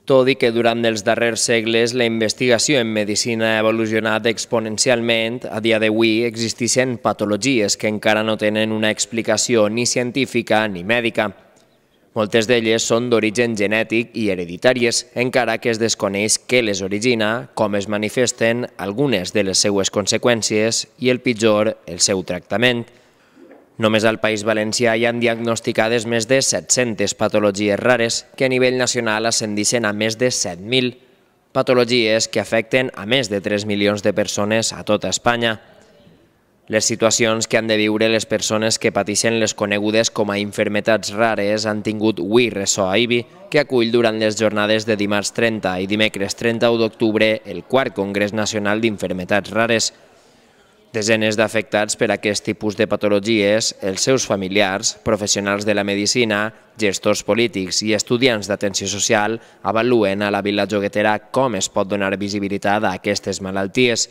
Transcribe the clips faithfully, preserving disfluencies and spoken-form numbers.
Tot i que durant els darrers segles la investigació en medicina ha evolucionat exponencialment, a dia d'avui existeixen patologies que encara no tenen una explicació ni científica ni mèdica. Moltes d'elles són d'origen genètic i hereditàries, encara que es desconeix què les origina, com es manifesten, algunes de les seues conseqüències i, el pitjor, el seu tractament. Només al País Valencià hi han diagnosticades més de set-centes patologies rares que a nivell nacional ascendeixen a més de set mil, patologies que afecten a més de tres milions de persones a tota Espanya. Les situacions que han de viure les persones que pateixen les conegudes com a infermetats rares han tingut avui ressò a Ibi, que acull durant les jornades de dimarts trenta i dimecres trenta-u d'octubre el quart Congrés Nacional d'Infermetats Rares. Desenes d'afectats per aquest tipus de patologies, els seus familiars, professionals de la medicina, gestors polítics i estudiants d'atenció social avaluen a la Vila Joguetera com es pot donar visibilitat a aquestes malalties.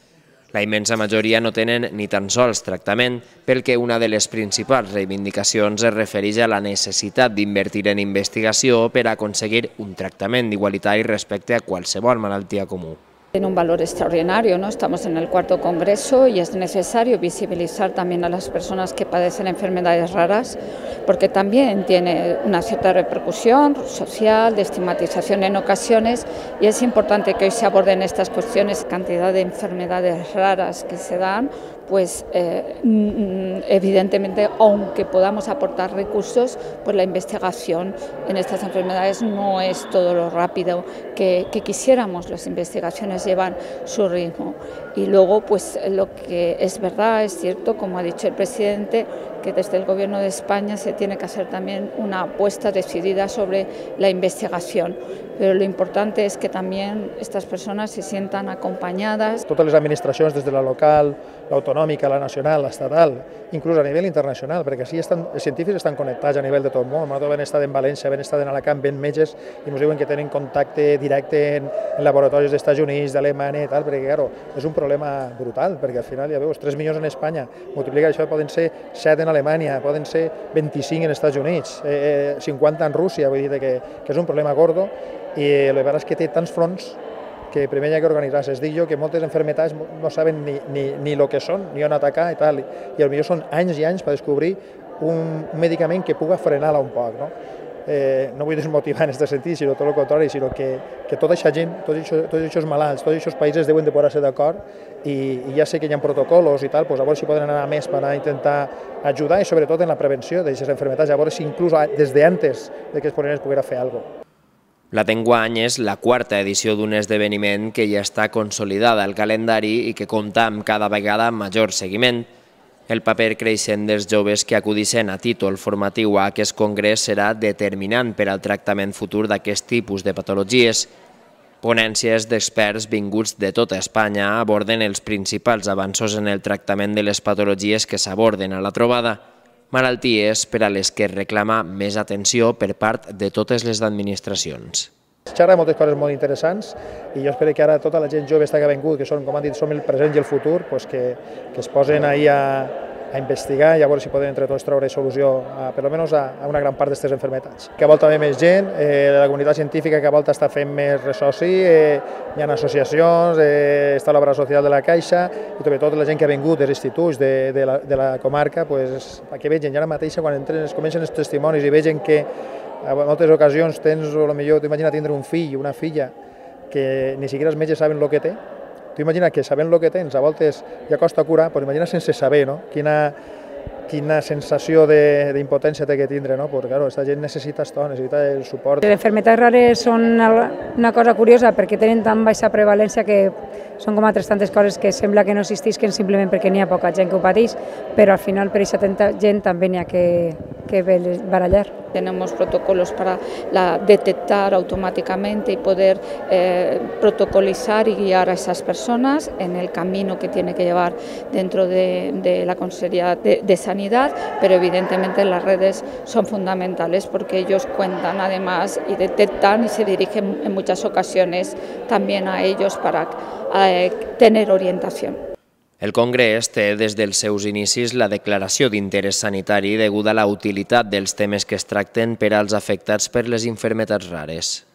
La immensa majoria no tenen ni tan sols tractament, pel que una de les principals reivindicacions es refereix a la necessitat d'invertir en investigació per aconseguir un tractament d'igualitari respecte a qualsevol malaltia comú. Tiene un valor extraordinario, ¿no? Estamos en el cuarto congreso y es necesario visibilizar también a las personas que padecen enfermedades raras, porque también tiene una cierta repercusión social, de estigmatización en ocasiones, y es importante que hoy se aborden estas cuestiones. Cantidad de enfermedades raras que se dan, pues eh, evidentemente, aunque podamos aportar recursos, pues la investigación en estas enfermedades no es todo lo rápido que, que quisiéramos. Las investigaciones llevan su ritmo. Y luego, pues lo que es verdad, es cierto, como ha dicho el presidente, que desde el Gobierno de España se tiene que hacer también una apuesta decidida sobre la investigación. Pero lo importante es que también estas personas se sientan acompañadas. Totes les administracions, des de la local, l'autonòmica, la nacional, l'estatal, inclús a nivell internacional, perquè així estan, els científics estan connectats a nivell de tot el món. Nosaltres vam estar en València, vam estar en Alacant, ben metges, i ens diuen que tenen contacte directe en, en laboratoris dels Estats Units, d'Alemanya i tal, perquè, claro, és un problema brutal, perquè al final, ja veus, tres milions en Espanya, multiplica això, poden ser set en Alemanya, poden ser vint-i-cinc en Estats Units, eh, cinquanta en Rússia, vull dir que, que és un problema gordo, i el que passa és que té tants fronts que primer hi ha que organitzar-se. Es dic jo que moltes enfermetats no saben ni, ni, ni el que són, ni on atacar i tal, i potser són anys i anys per descobrir un medicament que pugui frenar-la un poc, no? Eh, no vull desmotivar en aquest sentit, sinó tot el contrari, sinó que, que tota aquesta gent, tots aquests malalts, tots aquests països deuen de posar-se d'acord i, i ja sé que hi ha protocols i tal, doncs a veure si poden anar a més per anar a intentar ajudar i sobretot en la prevenció d'aquestes enfermetats, a veure si inclús des d'antes de que es pogués fer alguna cosa. La d'enguany és la quarta edició d'un esdeveniment que ja està consolidada al calendari i que compta amb cada vegada major seguiment. El paper creixent dels joves que acudixen a títol formatiu a aquest congrés serà determinant per al tractament futur d'aquest tipus de patologies. Ponències d'experts vinguts de tota Espanya aborden els principals avanços en el tractament de les patologies que s'aborden a la trobada, malalties per a les que es reclama més atenció per part de totes les administracions. Xerra moltes coses molt interessants i jo espero que ara tota la gent jove que ha vingut, que són, com han dit, som el present i el futur, pues que, que es posen ahí a, a investigar i a veure si poden entre tots treure solució a, per almenys a, a una gran part d'aquestes enfermetats. Que vol també més gent, eh, la comunitat científica que volta està fent més ressoci, eh, hi ha associacions, eh, està l'obra social de la Caixa i sobretot la gent que ha vingut dels instituts de, de, la, de la comarca, pues, que vegin, ja ara mateixa quan entren, es comencen els testimonis i vegin que en moltes ocasions tens, o millor, t'imagina tindre un fill o una filla que ni siquiera els metges saben el que té. Tu imagina que sabent el que tens, a voltes ja costa curar, però imagina sense saber, no? Quina, quina sensació d'impotència té que tindre, no? Perquè, clar, aquesta gent necessita esto, necessita el suport. Les enfermetats rares són una cosa curiosa perquè tenen tan baixa prevalència que són com altres tantes coses que sembla que no existisquen simplement perquè n'hi ha poca gent que ho pateix, però al final per aquesta tanta gent també n'hi ha que, que barallar. Tenemos protocolos para la, detectar automáticamente y poder eh, protocolizar y guiar a esas personas en el camino que tiene que llevar dentro de, de la Consejería de, de Sanidad, pero evidentemente las redes son fundamentales porque ellos cuentan además y detectan y se dirigen en muchas ocasiones también a ellos para eh, tener orientación. El Congrés té des dels seus inicis la declaració d'interès sanitari deguda a la utilitat dels temes que es tracten per als afectats per les malalties rares.